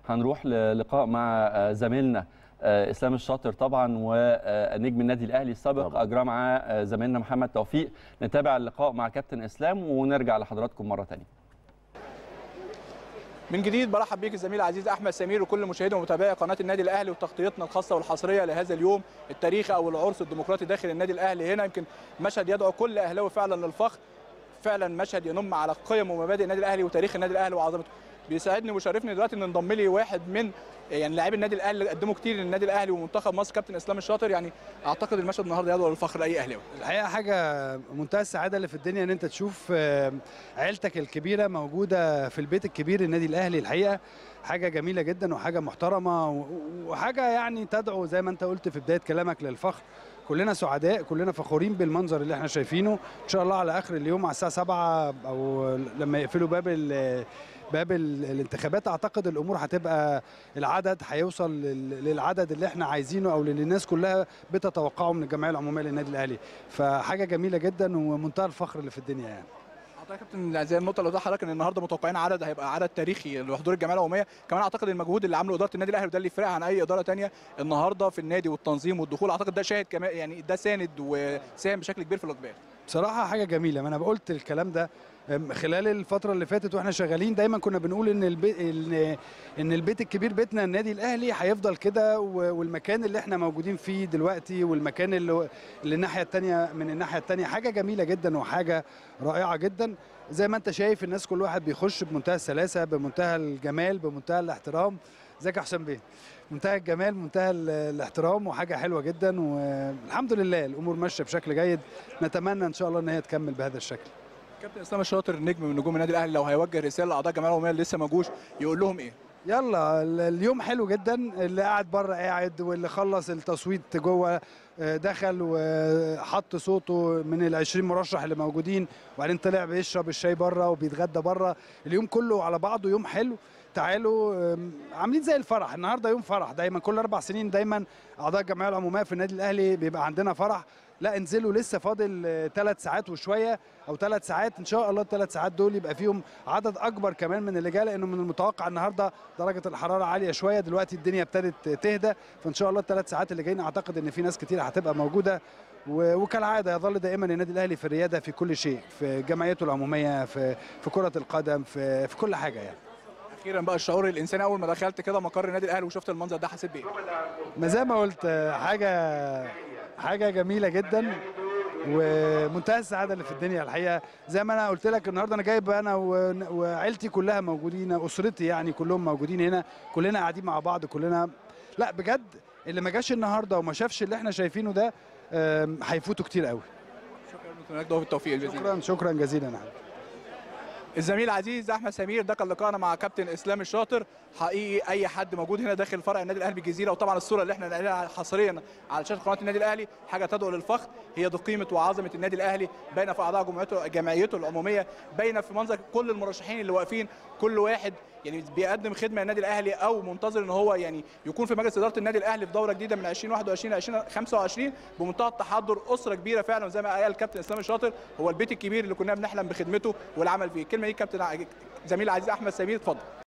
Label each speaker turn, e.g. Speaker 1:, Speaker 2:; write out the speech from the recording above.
Speaker 1: هنروح للقاء مع زميلنا اسلام الشاطر طبعا ونجم النادي الاهلي السابق، اجرى مع زميلنا محمد توفيق. نتابع اللقاء مع كابتن اسلام ونرجع لحضراتكم مره ثانيه.
Speaker 2: من جديد برحب بيك الزميل العزيز احمد سمير وكل مشاهدي ومتابعي قناه النادي الاهلي وتغطيتنا الخاصه والحصريه لهذا اليوم التاريخي او العرس الديمقراطي داخل النادي الاهلي. هنا يمكن مشهد يدعو كل اهلاوي فعلا للفخر، فعلا مشهد ينم على قيم ومبادئ النادي الاهلي وتاريخ النادي الاهلي وعظمته. بيسعدني ويشرفني دلوقتي ان انضم لي واحد من لاعبي النادي الاهلي اللي قدموا كتير للنادي الاهلي ومنتخب مصر، كابتن اسلام الشاطر. يعني اعتقد المشهد النهارده يدعو للفخر لاي اهلاوي.
Speaker 3: الحقيقه حاجه منتهى السعاده اللي في الدنيا ان انت تشوف عيلتك الكبيره موجوده في البيت الكبير النادي الاهلي. الحقيقه حاجه جميله جدا وحاجه محترمه وحاجه يعني تدعو زي ما انت قلت في بدايه كلامك للفخر. كلنا سعداء، كلنا فخورين بالمنظر اللي احنا شايفينه. ان شاء الله على اخر اليوم على الساعه 7 او لما يقفلوا باب الانتخابات اعتقد الامور هتبقى العدد هيوصل للعدد اللي احنا عايزينه او اللي الناس كلها بتتوقعه من الجمعيه العموميه للنادي الاهلي. فحاجه جميله جدا ومنتهى الفخر اللي في الدنيا يعني.
Speaker 2: اعتقد كابتن زي النقطه اللي حضرتك ان النهارده متوقعين عدد هيبقى عدد تاريخي لحضور الجمعيه العموميه. كمان اعتقد المجهود اللي عمله اداره النادي الاهلي وده اللي يفرق عن اي اداره ثانيه النهارده في النادي والتنظيم والدخول، اعتقد ده شاهد كمان، يعني ده ساند وساهم بشكل كبير في الاقبال.
Speaker 3: بصراحه حاجه جميله. ما انا قلت الكلام ده خلال الفتره اللي فاتت واحنا شغالين، دايما كنا بنقول ان البيت الكبير بيتنا النادي الاهلي هيفضل كده، والمكان اللي احنا موجودين فيه دلوقتي والمكان اللي الناحيه الثانيه من الناحيه الثانيه حاجه جميله جدا وحاجه رائعه جدا. زي ما انت شايف الناس كل واحد بيخش بمنتهى السلاسه، بمنتهى الجمال، بمنتهى الاحترام. ازيك يا حسام بيه؟ منتهى الجمال، منتهى الاحترام، وحاجه حلوه جدا. والحمد لله الامور ماشيه بشكل جيد، نتمنى ان شاء الله ان هي تكمل بهذا الشكل.
Speaker 2: كابتن اسلام الشاطر نجم من نجوم النادي الاهلي، لو هيوجه رساله لاعضاء الجمعيه العموميه اللي لسه ما جوش يقول لهم ايه؟
Speaker 3: يلا اليوم حلو جدا، اللي قاعد بره قاعد واللي خلص التصويت جوه دخل وحط صوته من ال20 مرشح اللي موجودين، وبعدين طلع بيشرب الشاي بره وبيتغدى بره. اليوم كله على بعضه يوم حلو. تعالوا عاملين زي الفرح. النهارده يوم فرح، دايما كل 4 سنين دايما اعضاء الجمعيه العموميه في النادي الاهلي بيبقى عندنا فرح. لا انزلوا، لسه فاضل 3 ساعات وشويه او 3 ساعات ان شاء الله. ال3 ساعات دول يبقى فيهم عدد اكبر كمان من اللي جاي، لانه من المتوقع النهارده درجه الحراره عاليه شويه. دلوقتي الدنيا ابتدت تهدى، فان شاء الله ال3 ساعات اللي جايين اعتقد ان في ناس كتير هتبقى موجوده. وكالعاده يظل دائما النادي الاهلي في الرياده في كل شيء، في جمعيته العموميه، في كره القدم، في كل حاجه يعني.
Speaker 2: اخيرا بقى الشعور الانساني اول ما دخلت كده مقر النادي الاهلي وشفت المنظر ده، حسيت بايه؟
Speaker 3: ما زي ما قلت حاجه جميله جدا ومنتهى السعاده اللي في الدنيا. الحقيقه زي ما انا قلت لك النهارده انا جايب انا وعيلتي كلها موجودين، اسرتي يعني كلهم موجودين هنا، كلنا قاعدين مع بعض كلنا. لا بجد اللي ما جاش النهارده وما شافش اللي احنا شايفينه ده هيفوتوا كتير قوي.
Speaker 2: شكرا لك، بالتوفيق الجزيل.
Speaker 3: شكرا جزيلا يا حبيبي.
Speaker 2: الزميل العزيز احمد سمير، ده كان لقاءنا مع كابتن اسلام الشاطر. حقيقي اي حد موجود هنا داخل فرع النادي الاهلي بالجزيره، وطبعا الصوره اللي احنا نقلها حصريا على شاشه قناه النادي الاهلي حاجه تدعو للفخر. هي دي قيمه وعظمه النادي الاهلي، باينه في اعضاء جمعيته العموميه، باينه في منظر كل المرشحين اللي واقفين، كل واحد يعني بيقدم خدمه للنادي الاهلي او منتظر ان هو يعني يكون في مجلس اداره النادي الاهلي في دوره جديده من 2021 ل 2025 بمنتهى التحضر. اسره كبيره فعلا زي ما قال الكابتن اسلام الشاطر، هو البيت الكبير اللي كنا بنحلم بخدمته والعمل فيه. الكلمه دي كابتن زميل العزيز احمد سمير، اتفضل.